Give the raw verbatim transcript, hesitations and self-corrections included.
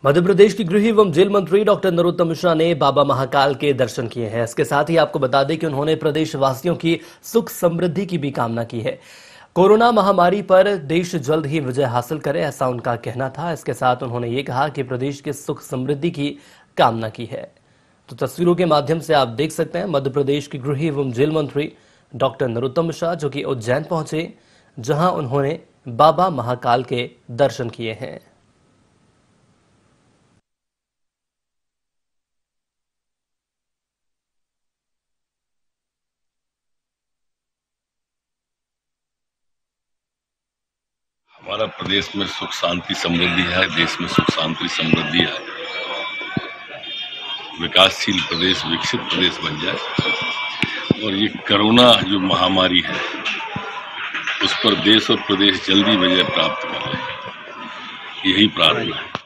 मध्य प्रदेश की गृह एवं जेल मंत्री डॉक्टर नरोत्तम मिश्रा ने बाबा महाकाल के दर्शन किए हैं। इसके साथ ही आपको बता दें कि उन्होंने प्रदेशवासियों की सुख समृद्धि की भी कामना की है। कोरोना महामारी पर देश जल्द ही विजय हासिल करे, ऐसा उनका कहना था। इसके साथ उन्होंने ये कहा कि प्रदेश के सुख समृद्धि की कामना की है। तो तस्वीरों के माध्यम से आप देख सकते हैं मध्य प्रदेश के गृह एवं जेल मंत्री डॉक्टर नरोत्तम मिश्रा, जो कि उज्जैन पहुंचे, जहां उन्होंने बाबा महाकाल के दर्शन किए हैं। हमारा प्रदेश में सुख शांति समृद्धि है, देश में सुख शांति समृद्धि है, विकासशील प्रदेश, विकसित प्रदेश बन जाए और ये कोरोना जो महामारी है उस पर देश और प्रदेश जल्दी विजय प्राप्त कर ले, यही प्रार्थना है।